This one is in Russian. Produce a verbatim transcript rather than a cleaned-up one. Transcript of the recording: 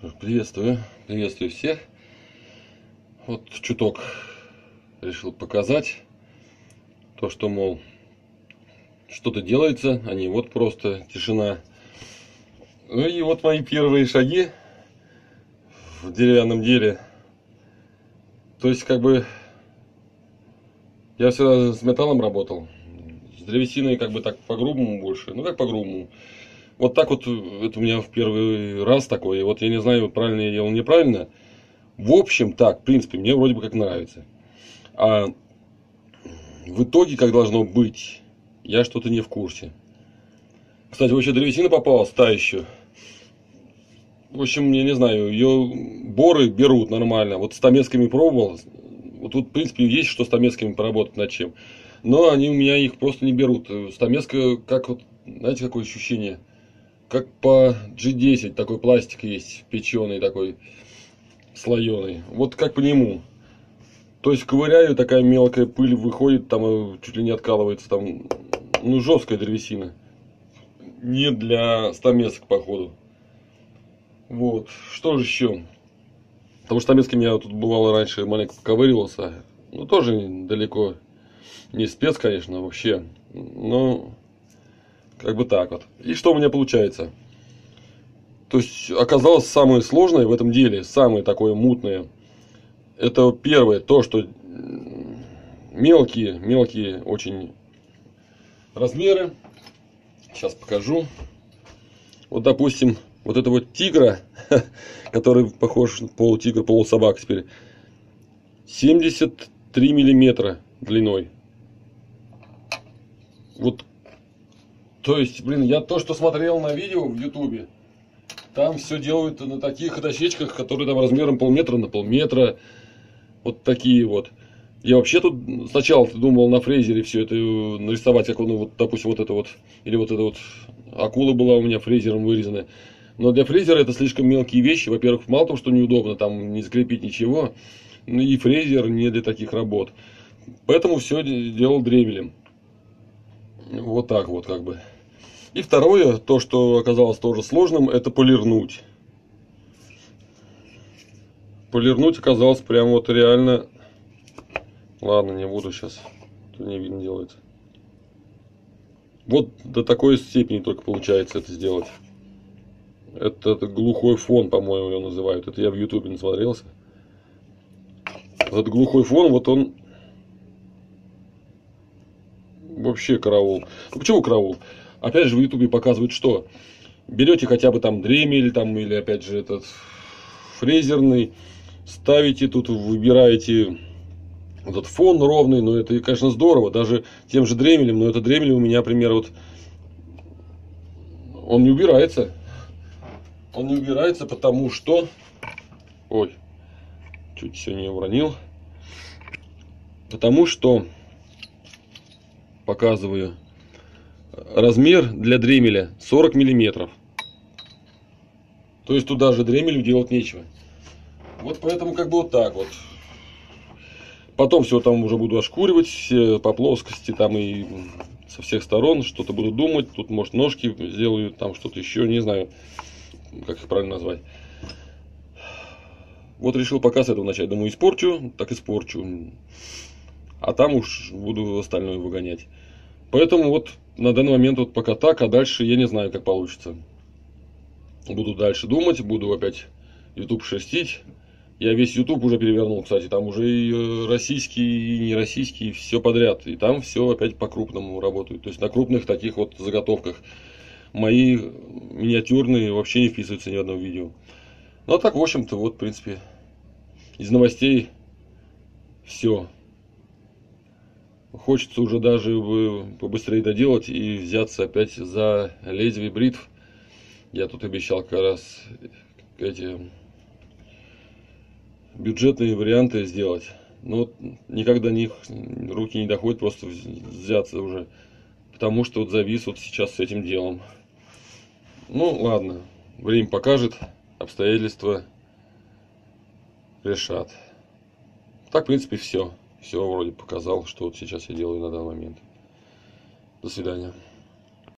Приветствую, приветствую всех. Вот чуток решил показать то, что, мол, что-то делается, а не вот просто тишина. Ну и вот мои первые шаги в деревянном деле. То есть, как бы, я всегда с металлом работал, с древесиной как бы так по-грубому больше, ну как по-грубому. Вот так вот, это у меня в первый раз такое, и вот я не знаю, правильно я делал, неправильно. В общем, так, в принципе, мне вроде бы как нравится. А в итоге, как должно быть, я что-то не в курсе. Кстати, вообще древесина попалась, та еще. В общем, я не знаю, ее боры берут нормально. Вот с стамесками пробовал. Вот тут, в принципе, есть что с стамесками поработать над чем. Но они у меня их просто не берут. Стамеска, как вот, знаете, какое ощущение? Как по джи десять такой пластик есть, печеный такой, слоеный. Вот как по нему. То есть ковыряю, такая мелкая пыль выходит, там чуть ли не откалывается, там, ну, жесткая древесина. Не для стамесок, походу. Вот, что же еще? Потому что стамесками я тут бывало раньше маленько ковыривался. Ну, тоже далеко не спец, конечно, вообще. Но, как бы так вот. И что у меня получается? То есть, оказалось самое сложное в этом деле, самое такое мутное. Это первое, то, что мелкие, мелкие очень размеры. Сейчас покажу. Вот, допустим, вот это вот тигра, который похож на полутигр, полусобак теперь, семьдесят три миллиметра длиной. Вот, то есть, блин, я то, что смотрел на видео в ютубе, там все делают на таких дощечках, которые там размером полметра на полметра. Вот такие вот. Я вообще тут сначала думал на фрезере все это нарисовать, как он, вот, допустим, вот это вот, или вот это вот акула была у меня фрезером вырезана. Но для фрезера это слишком мелкие вещи. Во-первых, мало того, что неудобно там не закрепить ничего, ну и фрезер не для таких работ. Поэтому все делал древелем. Вот так вот как бы. И второе, то, что оказалось тоже сложным, это полирнуть. Полирнуть оказалось прям вот реально... Ладно, не буду сейчас. Тут не видно делается. Вот до такой степени только получается это сделать. Это, это глухой фон, по-моему, его называют. Это я в ютубе насмотрелся. Этот глухой фон, вот он... Вообще караул. Ну, почему караул? Опять же, в ютубе показывают, что берете хотя бы там дремель, там, или опять же этот фрезерный, ставите тут, выбираете этот фон ровный, но это, конечно, здорово, даже тем же дремелем, но это дремель у меня, например, вот он не убирается. Он не убирается, потому что... Ой, чуть все не уронил. Потому что, показываю, размер для дремеля сорок миллиметров. То есть туда же дремелю делать нечего. Вот поэтому как бы вот так вот. Потом все там уже буду ошкуривать, все по плоскости там и со всех сторон что-то буду думать. Тут, может, ножки сделаю, там что-то еще, не знаю, как их правильно назвать. Вот решил пока с этого начать. Думаю, испорчу, так испорчу. А там уж буду остальное выгонять. Поэтому вот на данный момент вот пока так, а дальше я не знаю, как получится. Буду дальше думать, буду опять YouTube шерстить. Я весь YouTube уже перевернул, кстати, там уже и российский, и не российский, все подряд. И там все опять по-крупному работают. То есть на крупных таких вот заготовках. Мои миниатюрные вообще не вписываются ни в одно видео. Ну а так, в общем-то, вот, в принципе, из новостей все. Хочется уже даже побыстрее доделать и взяться опять за лезвие бритв. Я тут обещал как раз эти... бюджетные варианты сделать. Но никак до них руки не доходят просто взяться уже. Потому что вот завис вот сейчас с этим делом. Ну ладно, время покажет, обстоятельства решат. Так, в принципе, все. Все вроде показал, что вот сейчас я делаю на данный момент. До свидания.